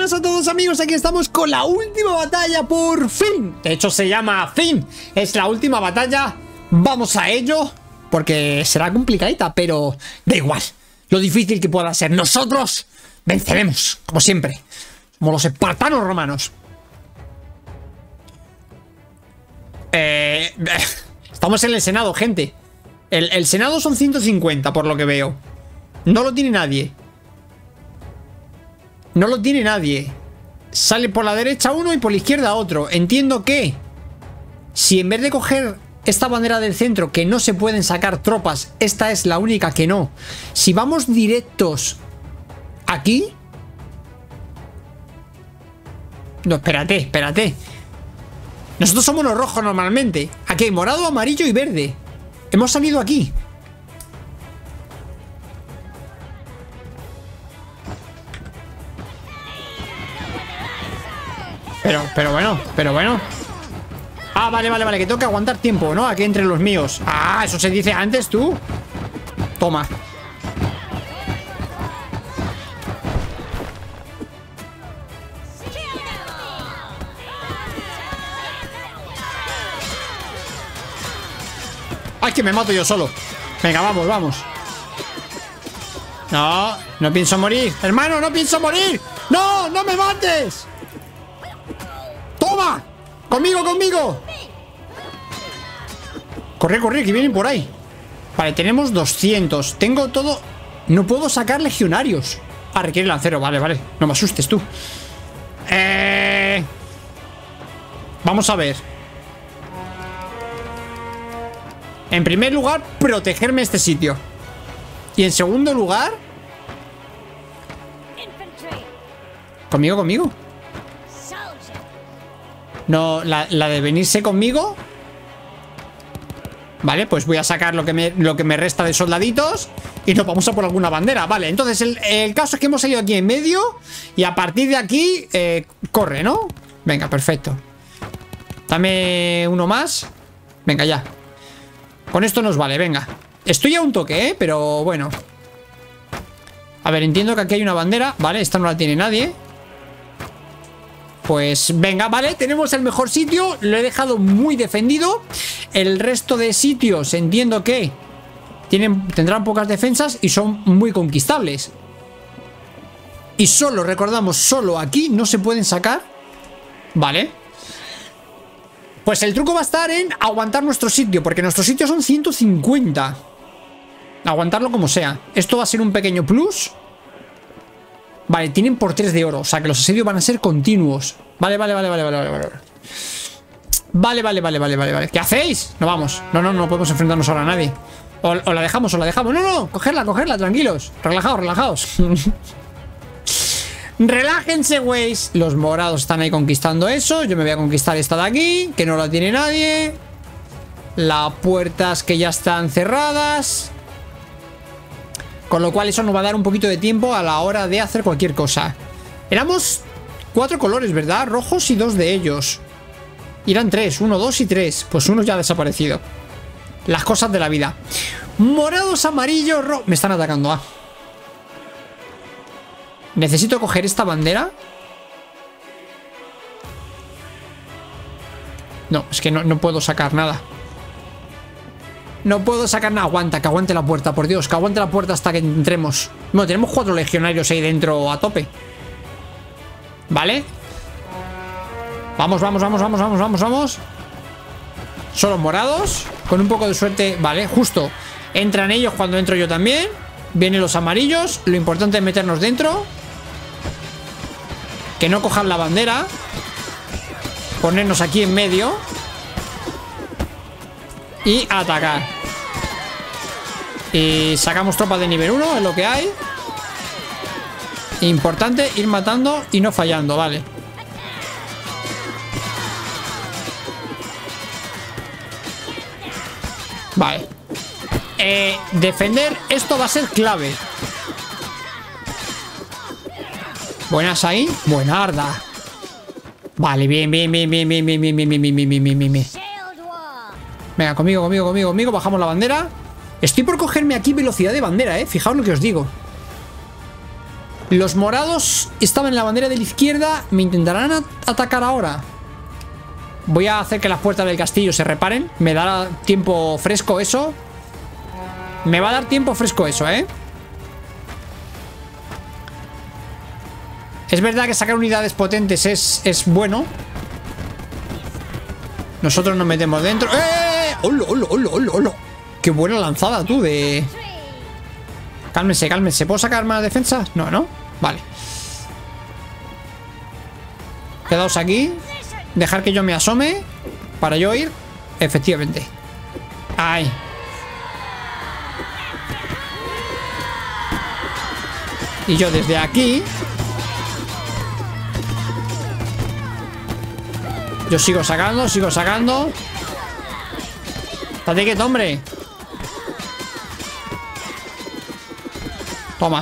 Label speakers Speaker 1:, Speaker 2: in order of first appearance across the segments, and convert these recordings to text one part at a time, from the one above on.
Speaker 1: buenas a todos amigos, aquí estamos con la última batalla por fin. De hecho se llama fin, es la última batalla. Vamos a ello, porque será complicadita, pero da igual. Lo difícil que pueda ser, nosotros venceremos, como siempre. Como los espartanos romanos. Estamos en el Senado, gente. El Senado son 150, por lo que veo. No lo tiene nadie. No lo tiene nadie. Sale por la derecha uno y por la izquierda otro. Entiendo que si en vez de coger esta bandera del centro, que no se pueden sacar tropas, esta es la única que no. Si vamos directos aquí... No, espérate. Nosotros somos los rojos normalmente. Aquí hay morado, amarillo y verde. Hemos salido aquí. Pero bueno. Ah, vale, que tengo que aguantar tiempo, ¿no? Aquí entre los míos. Ah, eso se dice antes, tú. Toma. Ay, que me mato yo solo. Venga, vamos. No pienso morir. Hermano, no pienso morir. No me mates. ¡Toma! ¡Conmigo! Corre, que vienen por ahí. Vale, tenemos 200. Tengo todo... No puedo sacar legionarios. Ah, requiere lancero, vale. No me asustes tú. Vamos a ver. En primer lugar, protegerme este sitio. Y en segundo lugar... ¿Conmigo? No, la de venirse conmigo. Vale, pues voy a sacar lo que me resta de soldaditos. Y nos vamos a por alguna bandera. Vale, entonces el caso es que hemos salido aquí en medio. Y a partir de aquí corre, ¿no? Venga, perfecto. Dame uno más. Venga, ya. Con esto nos vale, venga. Estoy a un toque, pero bueno. A ver, entiendo que aquí hay una bandera. Vale, esta no la tiene nadie. Pues venga, vale, tenemos el mejor sitio. Lo he dejado muy defendido. El resto de sitios entiendo que tendrán pocas defensas y son muy conquistables. Y solo, recordamos, solo aquí no se pueden sacar. Vale. Pues el truco va a estar en aguantar nuestro sitio, porque nuestros sitios son 150. Aguantarlo como sea. Esto va a ser un pequeño plus. Vale, tienen por 3 de oro. O sea que los asedios van a ser continuos. Vale. Vale. ¿Qué hacéis? No vamos. No podemos enfrentarnos ahora a nadie. O la dejamos. No, cogerla, tranquilos. Relajaos. Relájense, güeyes. Los morados están ahí conquistando eso. Yo me voy a conquistar esta de aquí, que no la tiene nadie. Las puertas que ya están cerradas. Con lo cual eso nos va a dar un poquito de tiempo a la hora de hacer cualquier cosa. Éramos 4 colores, ¿verdad? Rojos y 2 de ellos. Y eran 3, 1, 2 y 3. Pues uno ya ha desaparecido. Las cosas de la vida. Morados, amarillos, rojos. Me están atacando, ah. Necesito coger esta bandera. No, es que no puedo sacar nada. No puedo sacar nada. Aguanta, que aguante la puerta, por Dios. Que aguante la puerta hasta que entremos. Bueno, tenemos 4 legionarios ahí dentro a tope. Vale. Vamos. Solo morados. Con un poco de suerte. Vale, justo. Entran ellos cuando entro yo también. Vienen los amarillos. Lo importante es meternos dentro. Que no cojan la bandera. Ponernos aquí en medio. Y atacar. Y sacamos tropas de nivel 1, es lo que hay. Importante ir matando y no fallando, vale. Vale. Defender esto va a ser clave. Buenas ahí. Buena Arda. Vale, bien. Venga, conmigo. Bajamos la bandera. Estoy por cogerme aquí velocidad de bandera, fijaos lo que os digo. Los morados estaban en la bandera de la izquierda. ¿Me intentarán atacar ahora? Voy a hacer que las puertas del castillo se reparen. Me dará tiempo fresco eso. Me va a dar tiempo fresco eso, ¿eh? Es verdad que sacar unidades potentes es bueno. Nosotros nos metemos dentro. ¡Eh! ¡Hola, hola, hola, hola, hola! ¡Qué buena lanzada tú de... Cálmense, cálmense. ¿Puedo sacar más defensas? No, ¿no? Vale. Quedaos aquí. Dejar que yo me asome para yo ir. Efectivamente. ¡Ay! Y yo desde aquí... Yo sigo sacando, sigo sacando. Estate quieto, hombre. Toma.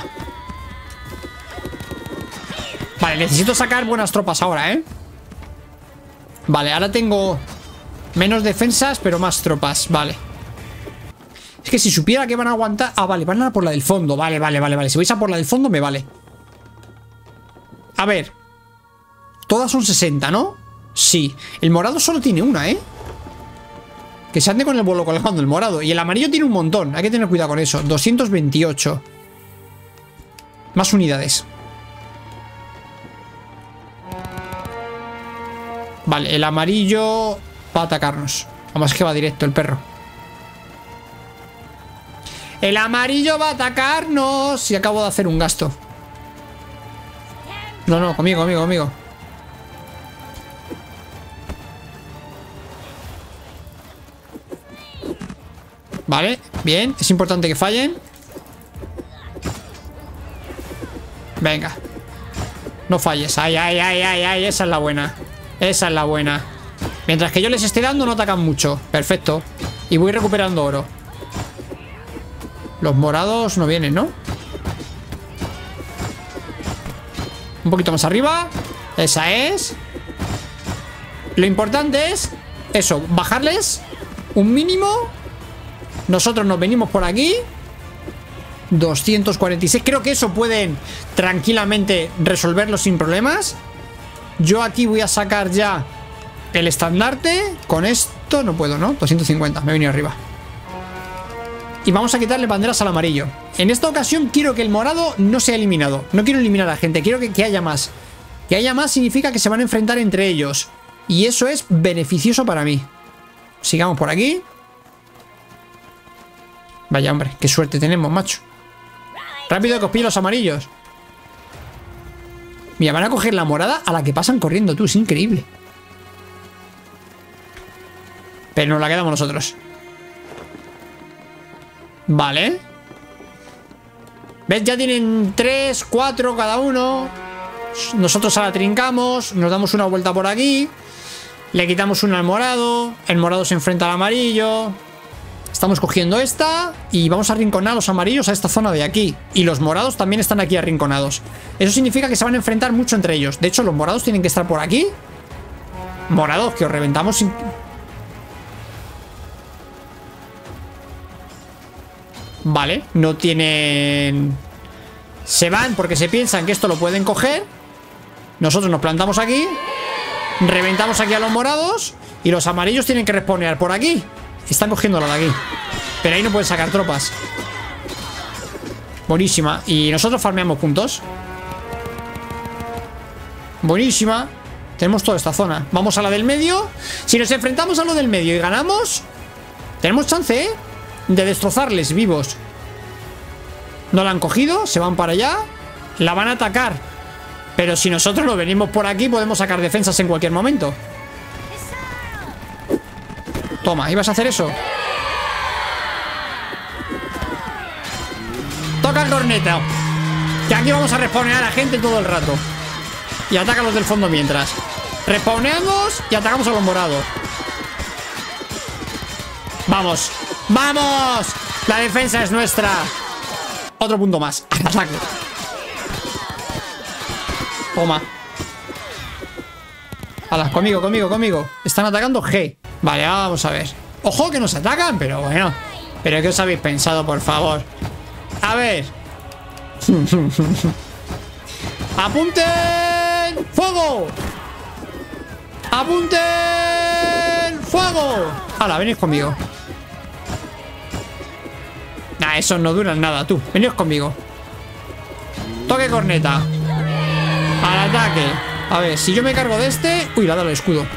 Speaker 1: Vale, necesito sacar buenas tropas ahora, ¿eh? Vale, ahora tengo menos defensas, pero más tropas, vale. Es que si supiera que van a aguantar... Ah, vale, van a por la del fondo. Vale, vale, vale, vale. Si vais a por la del fondo, me vale. A ver. Todas son 60, ¿no? Sí, el morado solo tiene una, ¿eh? Que se ande con el bolo colgando el morado. Y el amarillo tiene un montón, hay que tener cuidado con eso. 228. Más unidades. Vale, el amarillo va a atacarnos. Vamos, es que va directo el perro. El amarillo va a atacarnos. Y acabo de hacer un gasto. No, no, conmigo, conmigo, conmigo. Vale, bien, es importante que fallen. Venga. No falles, ay, ay, ay, ay, ay. Esa es la buena. Esa es la buena. Mientras que yo les esté dando no atacan mucho. Perfecto. Y voy recuperando oro. Los morados no vienen, ¿no? Un poquito más arriba. Esa es. Lo importante es eso, bajarles un mínimo. Nosotros nos venimos por aquí. 246. Creo que eso pueden tranquilamente resolverlo sin problemas. Yo aquí voy a sacar ya el estandarte. Con esto no puedo, ¿no? 250. Me he venido arriba. Y vamos a quitarle banderas al amarillo. En esta ocasión quiero que el morado no sea eliminado. No quiero eliminar a la gente. Quiero que haya más. Que haya más significa que se van a enfrentar entre ellos. Y eso es beneficioso para mí. Sigamos por aquí. Vaya, hombre, qué suerte tenemos, macho. Rápido que os pillo los amarillos. Mira, van a coger la morada a la que pasan corriendo, tú. Es increíble. Pero nos la quedamos nosotros. Vale. ¿Ves? Ya tienen 3, 4 cada uno. Nosotros ahora trincamos. Nos damos una vuelta por aquí. Le quitamos una al morado. El morado se enfrenta al amarillo. Estamos cogiendo esta y vamos a arrinconar a los amarillos a esta zona de aquí. Y los morados también están aquí arrinconados. Eso significa que se van a enfrentar mucho entre ellos. De hecho, los morados tienen que estar por aquí. Morados, que os reventamos sin... Vale, no tienen... Se van porque se piensan que esto lo pueden coger. Nosotros nos plantamos aquí. Reventamos aquí a los morados. Y los amarillos tienen que respawnear por aquí. Están cogiéndolo de aquí. Pero ahí no pueden sacar tropas. Buenísima. Y nosotros farmeamos puntos. Buenísima. Tenemos toda esta zona. Vamos a la del medio. Si nos enfrentamos a lo del medio y ganamos, tenemos chance, ¿eh? De destrozarles vivos. No la han cogido. Se van para allá. La van a atacar. Pero si nosotros lo venimos por aquí, podemos sacar defensas en cualquier momento. Toma, ¿ibas a hacer eso? Toca el corneta. Que aquí vamos a respawnear a la gente todo el rato. Y ataca a los del fondo mientras. Respawneamos y atacamos a los morados. ¡Vamos! ¡Vamos! La defensa es nuestra. Otro punto más. Ataque. Toma. Hala, conmigo, conmigo, conmigo. Están atacando G. Vale, vamos a ver. Ojo que nos atacan, pero bueno. Pero ¿qué os habéis pensado, por favor? A ver. ¡Apunten! ¡Fuego! ¡Apunten! ¡Fuego! ¡Hala, venid conmigo! Nah, esos no duran nada, tú. Venid conmigo. Toque corneta. Al ataque. A ver, si yo me cargo de este... Uy, le ha dado el escudo.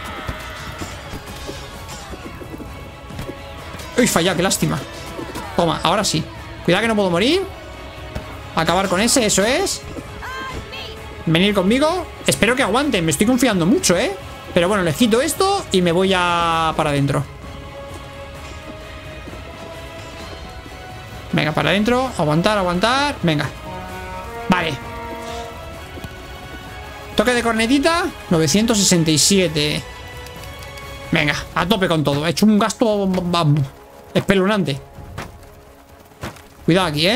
Speaker 1: Uy, falla, qué lástima. Toma, ahora sí. Cuidado que no puedo morir. Acabar con ese, eso es. Venir conmigo. Espero que aguanten, me estoy confiando mucho, ¿eh? Pero bueno, les quito esto y me voy a para adentro. Venga, para adentro. Aguantar, aguantar. Venga. Vale. Toque de cornetita. 967. Venga, a tope con todo. He hecho un gasto espeluznante. Cuidado aquí, ¿eh?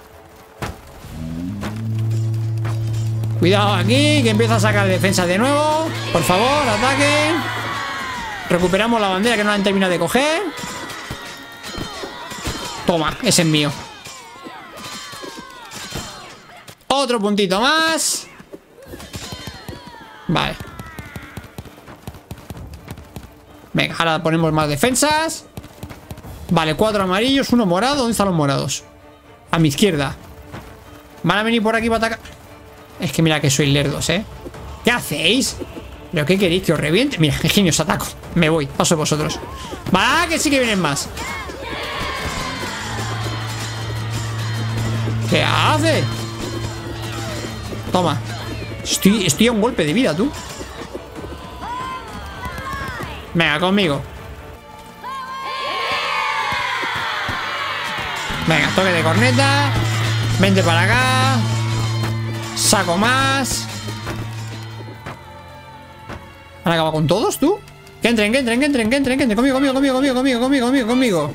Speaker 1: Cuidado aquí, que empieza a sacar defensa de nuevo. Por favor, ataque. Recuperamos la bandera que no la han terminado de coger. Toma, ese es mío. Otro puntito más. Vale. Venga, ahora ponemos más defensas. Vale, 4 amarillos, 1 morado. ¿Dónde están los morados? A mi izquierda. Van a venir por aquí para atacar. Es que mira que sois lerdos, ¿eh? ¿Qué hacéis? ¿Pero qué queréis? ¿Que os reviente? Mira, ingenio, os ataco. Me voy, paso de vosotros. Va, que sí que vienen más. ¿Qué hace? Toma. Estoy a un golpe de vida, tú. Venga, conmigo. Venga, toque de corneta. Vente para acá. Saco más. ¿Han acabado con todos, tú? Que entren, que entren, que entren, que entren, que entren. Conmigo, conmigo, conmigo, conmigo, conmigo, conmigo, conmigo, conmigo.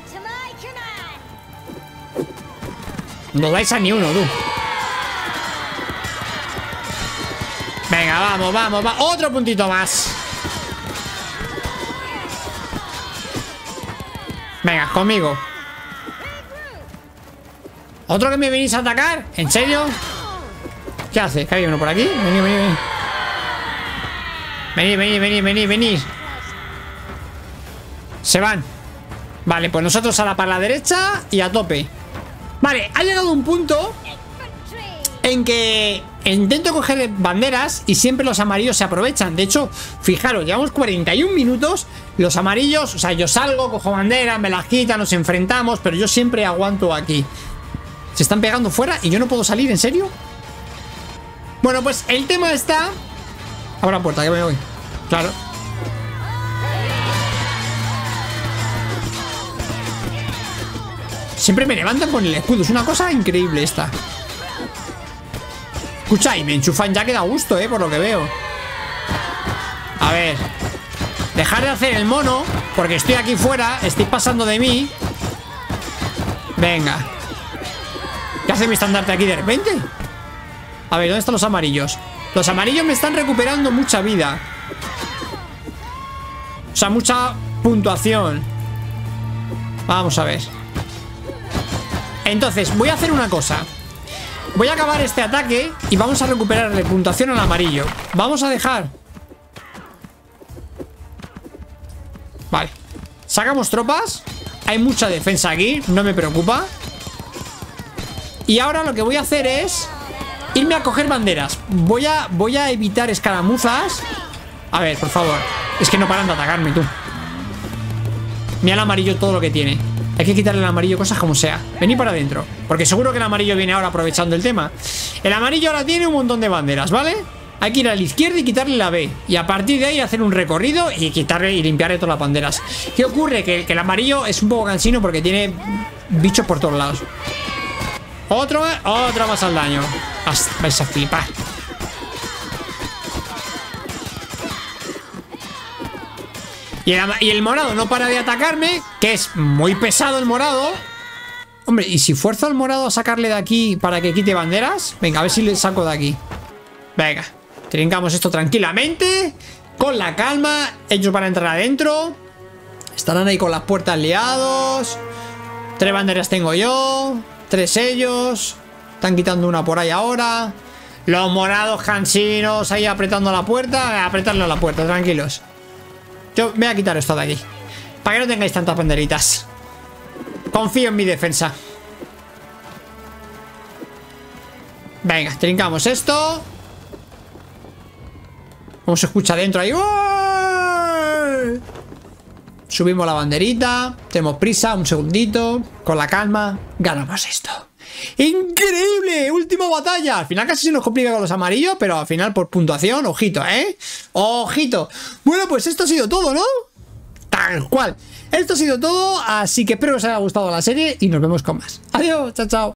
Speaker 1: No dais a ni uno, tú. Venga, vamos, vamos, va. Otro puntito más. Venga, conmigo. ¿Otro que me venís a atacar? ¿En serio? ¿Qué hace? ¿Que hay uno por aquí? Vení, vení, vení. Vení, vení, vení, vení, vení. Se van. Vale, pues nosotros ahora para la derecha y a tope. Vale, ha llegado un punto en que intento coger banderas y siempre los amarillos se aprovechan. De hecho, fijaros, llevamos 41 minutos. Los amarillos, o sea, yo salgo, cojo banderas, me las quitan, nos enfrentamos, pero yo siempre aguanto aquí. Se están pegando fuera y yo no puedo salir, ¿en serio? Bueno, pues el tema está... Abra la puerta, que me voy. Claro. Siempre me levantan con el escudo. Es una cosa increíble esta. Escucha, y me enchufan ya que da gusto, por lo que veo. A ver. Dejar de hacer el mono, porque estoy aquí fuera. Estoy pasando de mí. Venga. ¿Qué hace mi estandarte aquí de repente? A ver, ¿dónde están los amarillos? Los amarillos me están recuperando mucha vida. O sea, mucha puntuación. Vamos a ver. Entonces, voy a hacer una cosa. Voy a acabar este ataque y vamos a recuperarle puntuación al amarillo. Vamos a dejar. Vale. Sacamos tropas. Hay mucha defensa aquí, no me preocupa. Y ahora lo que voy a hacer es irme a coger banderas. Voy a evitar escaramuzas. A ver, por favor. Es que no paran de atacarme, tú. Mira el amarillo todo lo que tiene. Hay que quitarle el amarillo cosas como sea. Vení para adentro, porque seguro que el amarillo viene ahora aprovechando el tema. El amarillo ahora tiene un montón de banderas, ¿vale? Hay que ir a la izquierda y quitarle la B. Y a partir de ahí hacer un recorrido y quitarle y limpiarle todas las banderas. ¿Qué ocurre? Que el amarillo es un poco cansino porque tiene bichos por todos lados. Otro más al daño. Vais a flipar. Y el morado no para de atacarme, que es muy pesado el morado. Hombre, ¿y si fuerzo al morado a sacarle de aquí para que quite banderas? Venga, a ver si le saco de aquí. Venga, trincamos esto tranquilamente, con la calma. Ellos van a entrar adentro. Estarán ahí con las puertas liados. 3 banderas tengo yo, 3 ellos. Están quitando una por ahí ahora. Los morados cansinos ahí apretando la puerta. Apretarle a la puerta, tranquilos. Yo voy a quitar esto de aquí, para que no tengáis tantas banderitas. Confío en mi defensa. Venga, trincamos esto. ¿Cómo se escucha dentro ahí? ¡Uy! Subimos la banderita. Tenemos prisa, un segundito. Con la calma, ganamos esto. ¡Increíble! Última batalla. Al final casi se nos complica con los amarillos, pero al final por puntuación, ojito, ¿eh? ¡Ojito! Bueno, pues esto ha sido todo, ¿no? Tal cual. Esto ha sido todo, así que espero que os haya gustado la serie y nos vemos con más. Adiós, chao, chao.